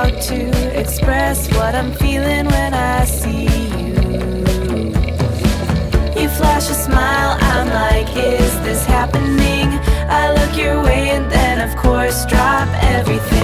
how to express what I'm feeling when I see you. You flash a smile, I'm like, is this happening? I look your way and then of course drop everything.